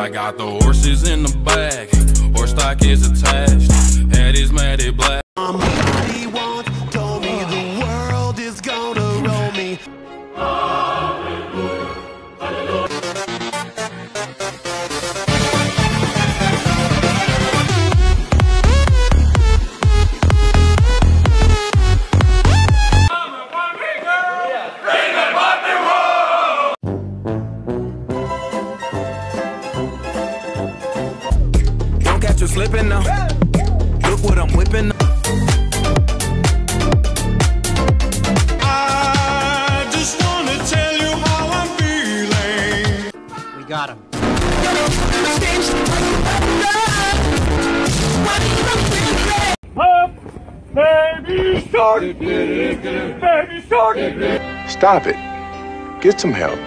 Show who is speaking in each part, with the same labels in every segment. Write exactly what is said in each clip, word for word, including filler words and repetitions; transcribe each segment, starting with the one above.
Speaker 1: I got the horses in the back, horse stock is attached, head is matted black.
Speaker 2: Somebody once told me the world is gonna roll me.
Speaker 3: Don't catch you slipping now. Look what I'm whipping.
Speaker 2: I just wanna tell you how I'm feeling.
Speaker 4: We got him.
Speaker 2: Baby shark, baby shark.
Speaker 5: Stop it. Get some help.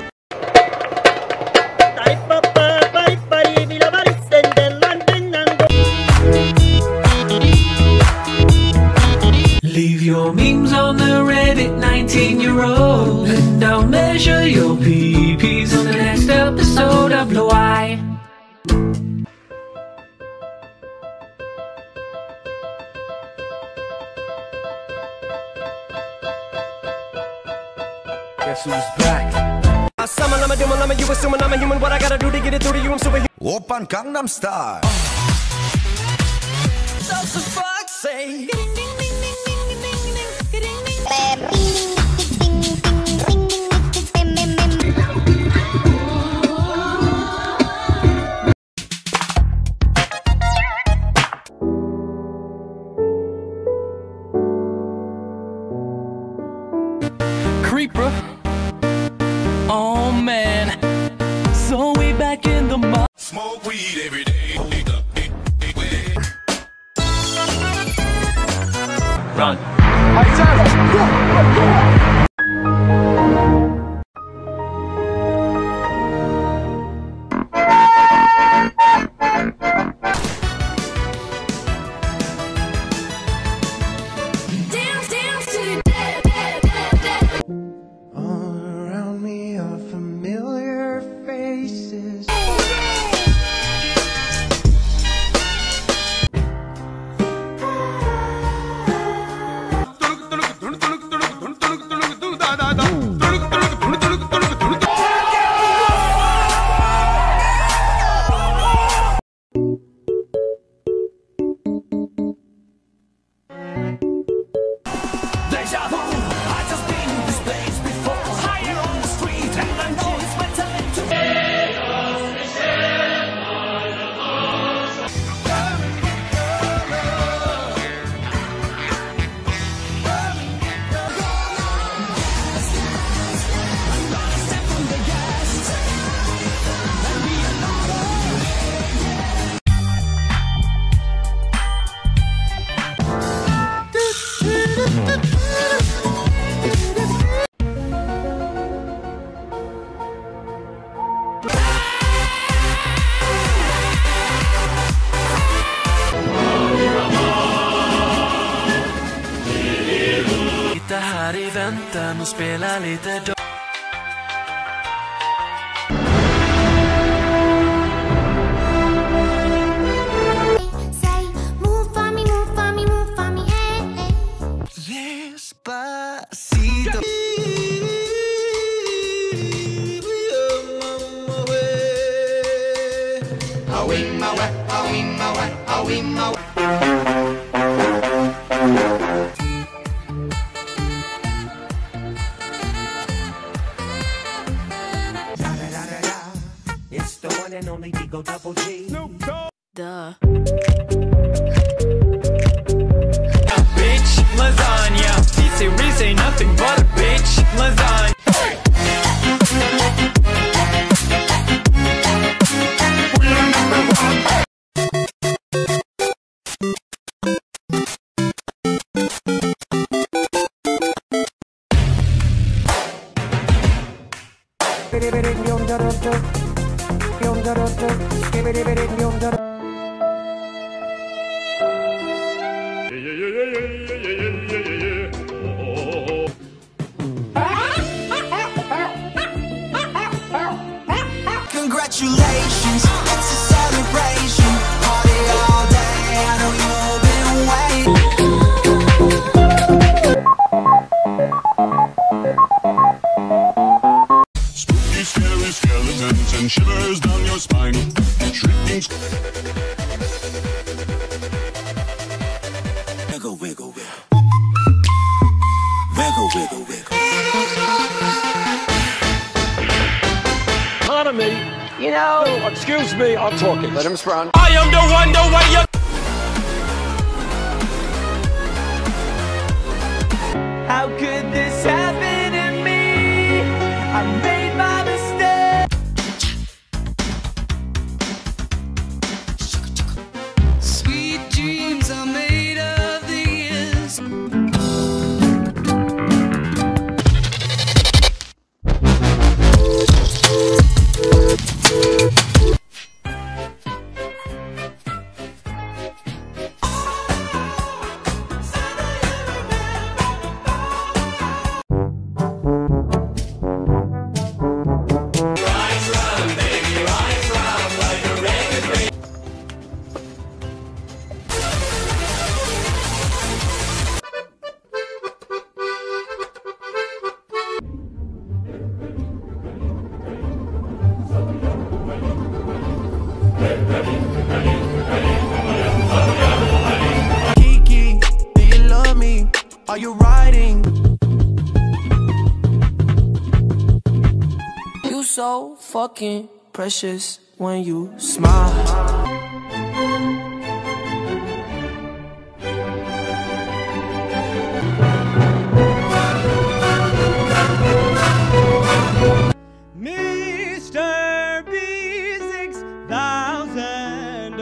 Speaker 6: Leave your memes on the Reddit, nineteen year old, and I'll measure your P Ps on the next episode of Blue Eye.
Speaker 3: Guess who's back?
Speaker 2: You assuming I'm a human, what I gotta do to get it through to you, I'm superhuman.
Speaker 3: Open Gangnam Style.
Speaker 2: Does the fuck say?
Speaker 1: Creeper, oh man, so we back in the mud.
Speaker 2: Smoke weed every day.
Speaker 1: Run.
Speaker 7: Dance, dance to the dead, dead, dead, dead.
Speaker 2: All around me are familiar faces.
Speaker 6: Deja vu, I just been in this place before. Higher on the street, and I know it's my time to Sitta här i väntan och spela lite då.
Speaker 7: Say, move for me, move for me, move for me, eh, eh.
Speaker 2: Despacito. It's the one and only Digo Double G.
Speaker 7: Duh.
Speaker 6: Bitch lasagna. P-Series ain't nothing but a bitch lasagna.
Speaker 2: Skibidi
Speaker 3: Wiggle, wiggle, wiggle.
Speaker 4: Pardon me.
Speaker 8: You know.
Speaker 4: Oh, excuse me, I'm talking.
Speaker 2: Let him sprung.
Speaker 4: I am the one, the way you.
Speaker 6: How could this happen to me? I made my mistake. Sweet dreams are made of these.
Speaker 2: Kiki, do you love me? Are you riding?
Speaker 6: You so fucking precious when you smile.
Speaker 4: Mister B six thousand.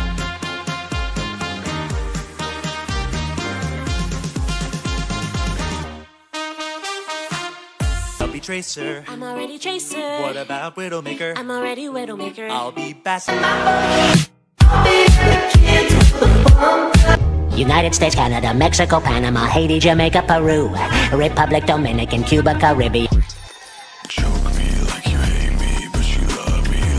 Speaker 3: I'll be Tracer.
Speaker 7: I'm already Tracer.
Speaker 3: What about Widowmaker?
Speaker 7: I'm already Widowmaker.
Speaker 3: I'll be Bassett.
Speaker 9: United States, Canada, Mexico, Panama, Haiti, Jamaica, Peru, Republic, Dominican, Cuba, Caribbean.
Speaker 5: Choke me like you hate me, but you love me.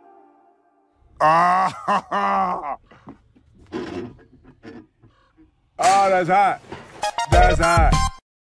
Speaker 5: Ah, oh, that's hot. That's hot.